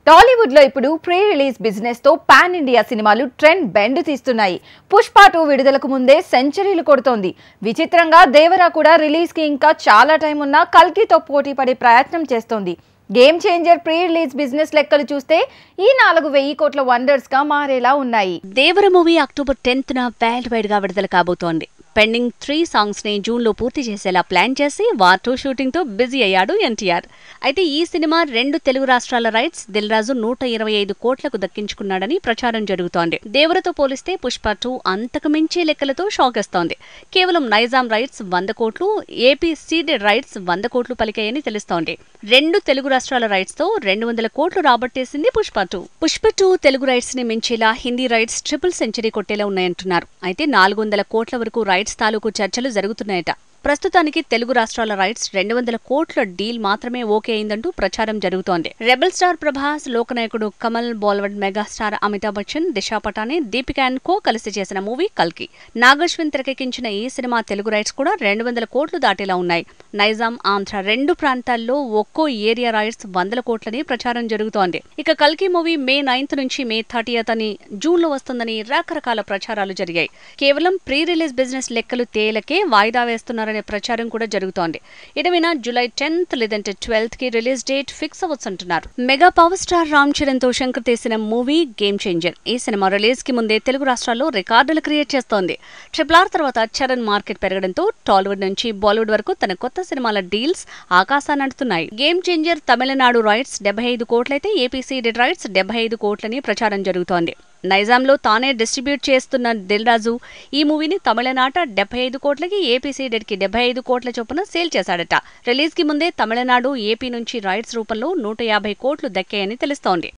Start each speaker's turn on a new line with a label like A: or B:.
A: టాలీవుడ్ లో ఇప్పుడు pre release business తో పాన్ ఇండియా సినిమాలు ట్రెండ్ బెండ్ తీస్తున్నాయి. పుష్ప 2 విడుదలకు ముందే సెంచరీలు కొడుతోంది. విచిత్రంగా దేవరా కూడా రిలీజ్ కి ఇంకా చాలా టైం ఉన్నా కల్కితో పోటీ పడే ప్రయత్నం చేస్తోంది. Game changer pre release business లెక్కలు చూస్తే ఈ 4,000 కోట్ల వండర్స్ గా మారేలా ఉన్నాయి.
B: Devara movie October 10th world wide గా విడుదల కాబోతోంది. పెండింగ్ 3 సాంగ్స్ ని జూన్ లో పూర్తి చేసేలా ప్లాన్ చేసి వార్ 2 షూటింగ్ తో బిజీ అయ్యాడు ఎన్టీఆర్. అయితే ఈ సినిమా 2 తెలుగు రాష్ట్రాల రైట్స్ దిల్ రాజు 125 కోట్లకు దక్కించుకున్నాడని ప్రచారం జరుగుతోంది. దేవరతో పోలిస్తే పుష్ప 2 అంతకు మించి లెక్కలతో షాక్ ఇస్తోంది. కేవలం నైజాం రైట్స్ 100 కోట్లు, ఏపీ సీడెడ్ రైట్స్ 100 కోట్లు పలికాయని తెలుస్తోంది. 2 తెలుగు రాష్ట్రాల రైట్స్ తో 200 కోట్లు రాబట్టేసింది పుష్ప 2. పుష్ప 2 తెలుగు రైట్స్ ని మించేలా హిందీ రైట్స్ ట్రిపుల్ సెంచరీ కొట్టేలా ఉన్నాయంటున్నారు. అయితే 400 కోట్ల వరకు రైట్స్ తాలూకు చర్చలు జరుగుతున్నాయట. ప్రస్తుతానికి తెలుగు రాష్ట్రాల రైట్స్ 200 కోట్ల డీల్ మాత్రమే ఓకే అయిందంటూ ప్రచారం జరుగుతోంది. రెబల్ స్టార్ ప్రభాస్, లోకనాయకుడు Kamal, Bollywood megastar Amitabh Bachchan, Disha Patani, Deepika and co కలిసి చేసిన మూవీ కల్కి. నాగశ్విన్ తెరకెక్కించిన ఈ సినిమా తెలుగు రైట్స్ కూడా 200 కోట్లు దాటేలా ఉన్నాయి. నైజాం, ఆంధ్ర 2 ప్రాంతాల్లో ఒక్కో ఏరియా రైట్స్ 100 కోట్లని ప్రచారం జరుగుతోంది. ఇక కల్కి మూవీ మే 9th నుంచి మే 30th అని జూన్ లో వస్తుందని రకరకాల ప్రచారాలు జరిగాయి. కేవలం ప్రీ రిలీజ్ బిజినెస్ లెక్కలు తేలకే వాయిదా వేస్తున్నారు అనే ప్రచారం కూడా జరుగుతోంది. ఇటవినా జూలై 10th లేదంటే 12th కి రిలీజ్ డేట్ ఫిక్స్ అవ్వచ్చుంటున్నారు. Mega power star Ram Charan తో శంకర్ తీసిన మూవీ గేమ్ చేంజర్ ఈ సినిమా రిలీజ్ కి ముందే తెలుగు రాష్ట్రాల్లో రికార్డులు క్రియేట్ చేస్తోంది. RRR తర్వాత చరణ్ మార్కెట్ పెరగడంతో టాలీవుడ్ నుంచి బాలీవుడ్ వరకు తన కొత్త సినిమాల డీల్స్ ఆకాశాన్ని అంటున్నాయి. గేమ్ చేంజర్ తమిళనాడు రైట్స్ 75 కోట్లయితే ఏపీ సీడెడ్ రైట్స్ 75 కోట్లని ప్రచారం జరుగుతోంది. నైజాంలో తానే డిస్ట్రిబ్యూట్ చేస్తున్న దిల్ రాజు ఈ మూవీని తమిళనాట 75 కోట్లకి, ఏపీ సీడెడ్ కి 75 కోట్ల చొప్పున సేల్ చేశాడట. రిలీజ్ కి ముందే తమిళనాడు, ఏపీ నుంచి రైట్స్ రూపంలో 150 కోట్లు దక్కాయని తెలుస్తోంది.